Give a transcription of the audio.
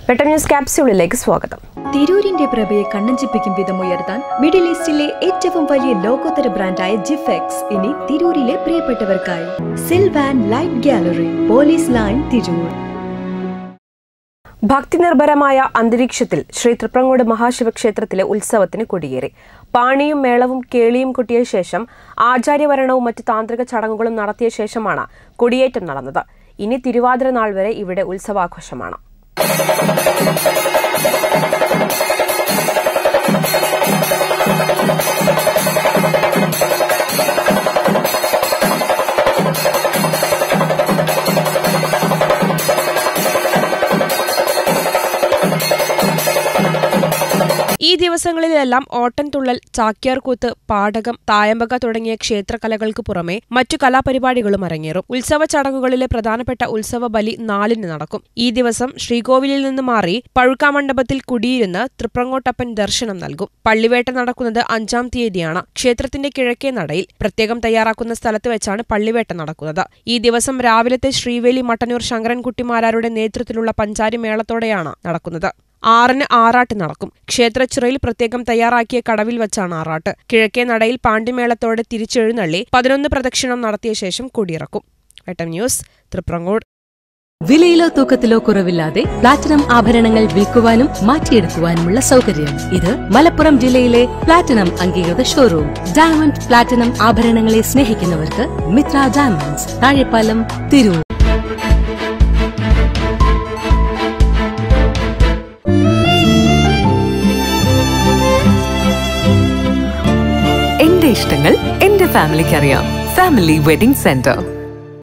വെട്ടം ന്യൂസ് ക്യാപ്സ്യൂളിലേക്ക് സ്വാഗതം. തിരൂരിന്റെ പ്രഭയെ കണ്ണഞ്ചിപ്പിക്കും വിധം ഉയർത്താൻ മിഡിൽ ഈസ്റ്റിലെ ഏറ്റവും വലിയ ലോകോത്തര ബ്രാൻഡായ ജിഫെക്സ് ഇനി തിരൂരിലെ പ്രിയപ്പെട്ടവർക്കായി. Silvan light gallery, police line, Tirur. ഭക്തിനിർഭരമായ അന്തരീക്ഷത്തിൽ ശ്രീ തൃപ്രങ്ങോട് മഹാശിവക്ഷേത്രത്തിലെ ഉത്സവത്തിന് കൊടിയേറി. പാണിയും മേളവും കേളിയും കൊട്ടിയ ശേഷം ആചാര്യവരണവും മറ്റ് താന്ത്രിക ചടങ്ങുകളും നടത്തിയ ശേഷമാണ് കൊടിയേറ്റം നടന്നത്. ഇനി തിരുവാതിര നാൾ വരെ ഇവിടെ ഉത്സവാഘോഷമാണ്. ഈ ദിവസങ്ങളിലെല്ലാം ഓട്ടൻതുള്ളൽ, ചാക്യാർകൂത്ത്, പാടകം, തായമ്പക തുടങ്ങിയ ക്ഷേത്രകലകൾക്ക് പുറമെ മറ്റു കലാപരിപാടികളും അരങ്ങേറും. ഉത്സവ ചടങ്ങുകളിലെ പ്രധാനപ്പെട്ട ഉത്സവ ബലി 4-ന് നടക്കും. ഈ ദിവസം ശ്രീകോവിലിൽ നിന്ന് മാറി പഴുക്കാമണ്ഡപത്തിൽ കുടിയിരുന്ന് തൃപ്രങ്ങോട്ടപ്പൻ ദർശനം നൽകും. പള്ളിവേട്ട നടക്കുന്നത് 5-ാം തീയതിയാണ്. ക്ഷേത്രത്തിന്റെ കിഴക്കേ നടയിൽ പ്രത്യേകം തയ്യാറാക്കുന്ന സ്ഥലത്ത് വെച്ചാണ് പള്ളിവേട്ട നടക്കുന്നത്. ഈ ദിവസം രാവിലത്തെ ശ്രീവേലി മട്ടന്നൂർ ശങ്കരൻകുട്ടിമാരാരുടെ നേതൃത്വത്തിലുള്ള പഞ്ചാരി മേളത്തോടെയാണ് നടക്കുന്നത്. 6-ന് ആറാട്ട് നടക്കും. ക്ഷേത്രച്ചിറയിൽ പ്രത്യേകം തയ്യാറാക്കിയ കടവിൽ വച്ചാണ് ആറാട്ട്. കിഴക്കേ നടയിൽ പാണ്ടിമേളത്തോടെ തിരിച്ചെഴുന്നള്ളി 11 പ്രദക്ഷിണം നടത്തിയ ശേഷം കൊടിയിറക്കും. വെട്ടം ന്യൂസ്, തൃപ്രങ്ങോട്. വിലയിലോ തൂക്കത്തിലോ കുറവില്ലാതെ പ്ലാറ്റിനം ആഭരണങ്ങൾ വിൽക്കുവാനും മാറ്റിയെടുക്കുവാനുമുള്ള സൗകര്യം. ഇത് മലപ്പുറം ജില്ലയിലെ പ്ലാറ്റിനം അംഗീകൃത ഷോറൂം. ഡയമണ്ട് പ്ലാറ്റിനം ആഭരണങ്ങളെ സ്നേഹിക്കുന്നവർക്ക് മിത്ര ഡയമണ്ട്സ്, താഴെപ്പാലം, തിരൂർ. എന്റെ ഇഷ്ടങ്ങൾ എന്റെ ഫാമിലിക്ക് അറിയാം. Family wedding centre.